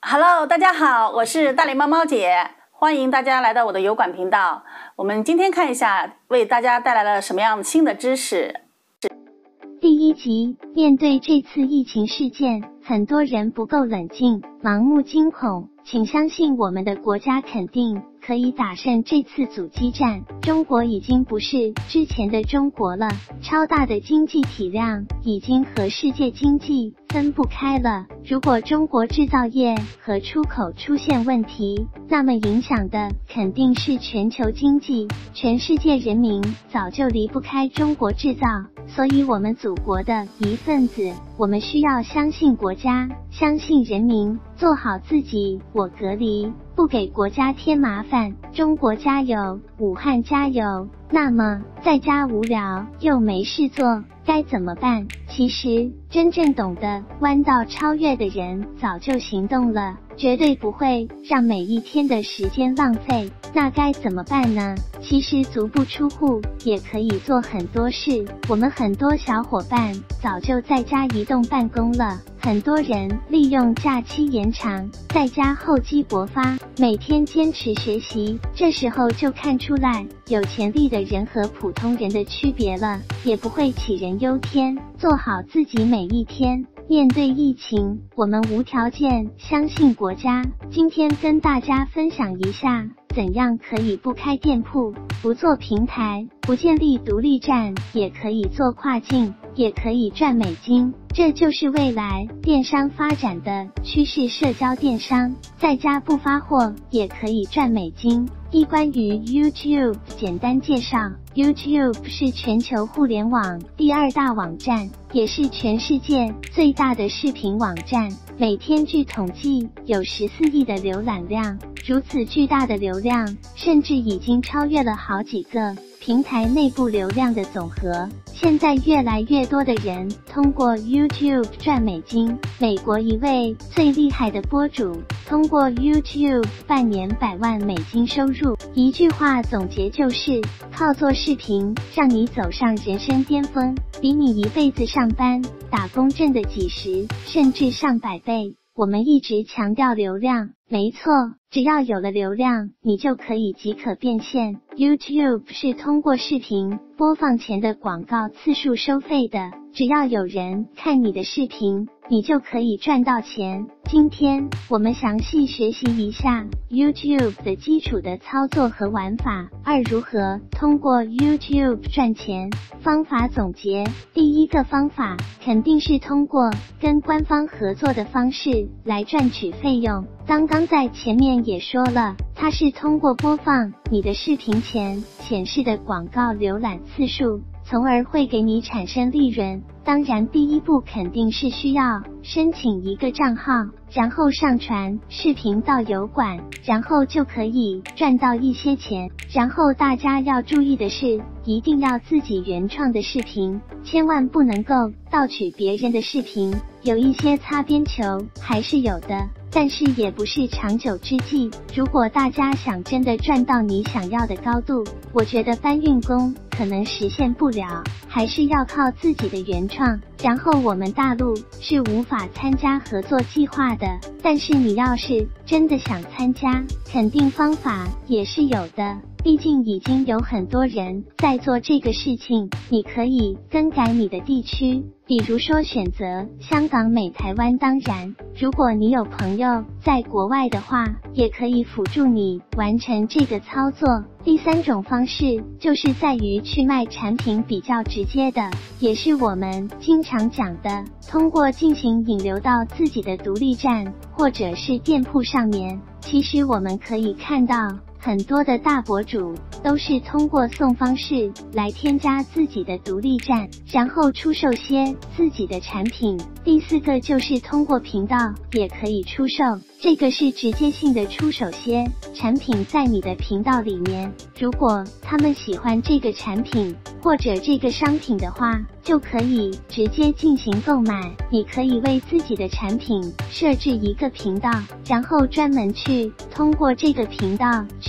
Hello， 大家好，我是大脸猫猫姐，欢迎大家来到我的油管频道。我们今天看一下为大家带来了什么样新的知识。 第一集，面对这次疫情事件，很多人不够冷静，盲目惊恐，请相信我们的国家肯定可以打胜这次阻击战。中国已经不是之前的中国了，超大的经济体量已经和世界经济分不开了。如果中国制造业和出口出现问题，那么影响的肯定是全球经济，全世界人民早就离不开中国制造。所以我们祖国的一份子，我们需要相信国家，相信人民，做好自己，我隔离，不给国家添麻烦。中国加油，武汉加油。那么在家无聊又没事做，该怎么办？其实真正懂得弯道超越的人早就行动了，绝对不会让每一天的时间浪费。那该怎么办呢？其实足不出户也可以做很多事。我们很多小伙伴早就在家移动办公了，很多人利用假期延长，在家厚积薄发，每天坚持学习。这时候就看出来有潜力的人和普通人的区别了，也不会杞人忧天，做好自己每一天。面对疫情，我们无条件相信国家。今天跟大家分享一下怎样可以不开店铺，不做平台，不建立独立站，也可以做跨境，也可以赚美金。这就是未来电商发展的趋势，社交电商，在家不发货也可以赚美金。关于 YouTube 简单介绍， YouTube 是全球互联网第2大网站，也是全世界最大的视频网站，每天据统计有14亿的浏览量。如此巨大的流量，甚至已经超越了好几个平台内部流量的总和。现在越来越多的人通过 YouTube 赚美金。美国一位最厉害的播主通过 YouTube 半年100万美金收入。一句话总结就是，靠做视频让你走上人生巅峰，比你一辈子上班打工挣的几十甚至上百倍。我们一直强调流量，没错，只要有了流量，你就可以即可变现。YouTube 是通过视频播放前的广告次数收费的，只要有人看你的视频，你就可以赚到钱。今天我们详细学习一下 YouTube 的基础的操作和玩法。如何通过 YouTube 赚钱？方法总结：第一个方法肯定是通过跟官方合作的方式来赚取费用。刚刚在前面也说了，它是通过播放你的视频前显示的广告浏览次数，从而会给你产生利润。当然第一步肯定是需要申请一个账号，然后上传视频到油管，然后就可以赚到一些钱。然后大家要注意的是，一定要自己原创的视频，千万不能够盗取别人的视频。有一些擦边球还是有的，但是也不是长久之计。如果大家想真的赚到你想要的高度，我觉得搬运工可能实现不了，还是要靠自己的原创。然后我们大陆是无法参加合作计划的，但是你要是真的想参加，肯定方法也是有的。毕竟已经有很多人在做这个事情，你可以更改你的地区，比如说选择香港、美、台湾。当然，如果你有朋友在国外的话，也可以辅助你完成这个操作。第3种方式就是在于去卖产品，比较直接的，也是我们经常讲的，通过进行引流到自己的独立站或者是店铺上面。其实我们可以看到，很多的大博主都是通过送方式来添加自己的独立站，然后出售些自己的产品。第4个就是通过频道也可以出售，这个是直接性的出手些产品在你的频道里面。如果他们喜欢这个产品或者这个商品的话，就可以直接进行购买。你可以为自己的产品设置一个频道，然后专门去通过这个频道去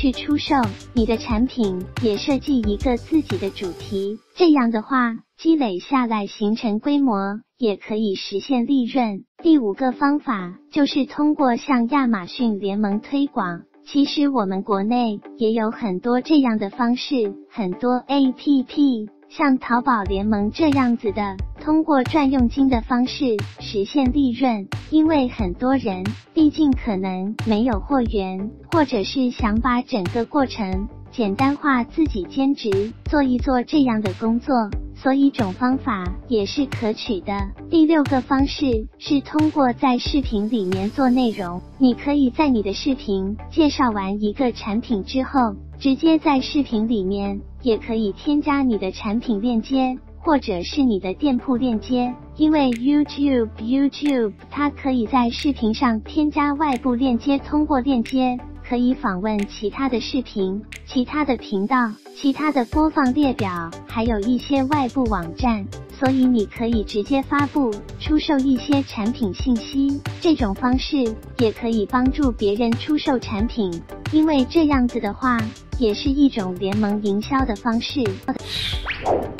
式出售，你的产品也设计一个自己的主题，这样的话，积累下来形成规模，也可以实现利润。第5个方法就是通过向亚马逊联盟推广。其实我们国内也有很多这样的方式，很多 APP 像淘宝联盟这样子的，通过赚佣金的方式实现利润。因为很多人毕竟可能没有货源，或者是想把整个过程简单化，自己兼职做一做这样的工作，所以种方法也是可取的。第6个方式是通过在视频里面做内容，你可以在你的视频介绍完一个产品之后，直接在视频里面也可以添加你的产品链接，或者是你的店铺链接。因为 YouTube 它可以在视频上添加外部链接，通过链接可以访问其他的视频、其他的频道、其他的播放列表，还有一些外部网站，所以你可以直接发布、出售一些产品信息。这种方式也可以帮助别人出售产品，因为这样子的话，也是一种联盟营销的方式。